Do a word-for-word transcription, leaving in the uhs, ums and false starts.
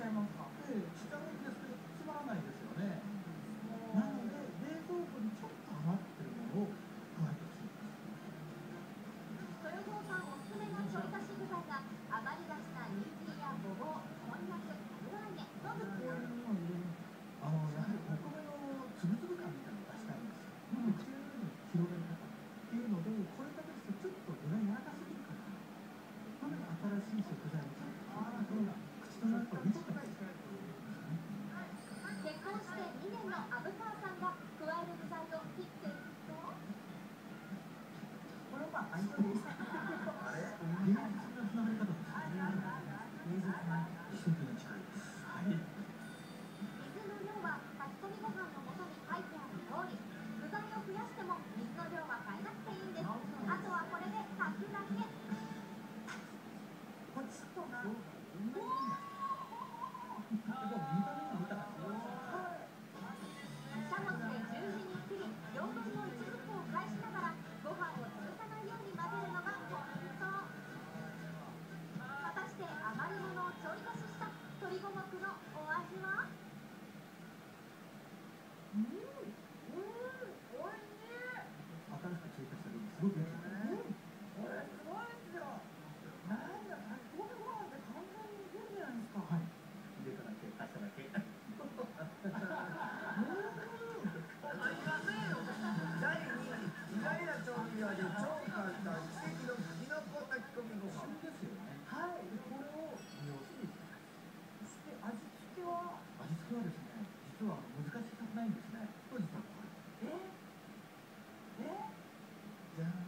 ちゃいますか？ ええ、しちゃうんですけど、つまらないですよね。なので、冷蔵庫にちょっと余ってるものを加えてほしいんです。 豊坊さんおすすめのちょい足し具材が余りがちな人参やごぼう、こんにゃく、油揚げ。 なんでこういうものを入れるんですか？ あの、やはりお米のつぶつぶ感みたいなのを出したいんですよ。 うん口の中の広がり方っていうので、これだけですとちょっと具が柔らかすぎるかな。なので新しい食材をちょっと加えて、口の中を見せてます。 結婚してにねんの虻川さんが加える具材を切っていくと、 これは相性です。 あれ芸術なつながり方ですね。 芸術な。 奇跡に近いです。はい。 水の量は炊き込みご飯の素に書いてある通り。具材を増やしても水の量は変えなくていいんです。あとはこれで炊くだけ。 ポチッとな。 でも見た目が豊かですよ。 しゃもじで十字に切り、よんぶんのいちずつを返しながらご飯を潰さないように混ぜるのがポイント。果たして余り物をちょい足しした鶏五目のお味は？ うん、うん、おいしい。 新しく追加した分すごくいいですね。 うん、これすごいですよ。なんだ、炊き込みご飯って簡単にいけるじゃないですか。 はい。入れただけ、足しただけ。 だいにい、意外な調味料で超簡単、奇跡のきのこ炊き込みご飯。 旬ですよね。 はい。 で、これを利用していきます。 そして味付けは、 味付けはですね、実は難しくないんですね。と実はこれ。 ええ、 じゃーん。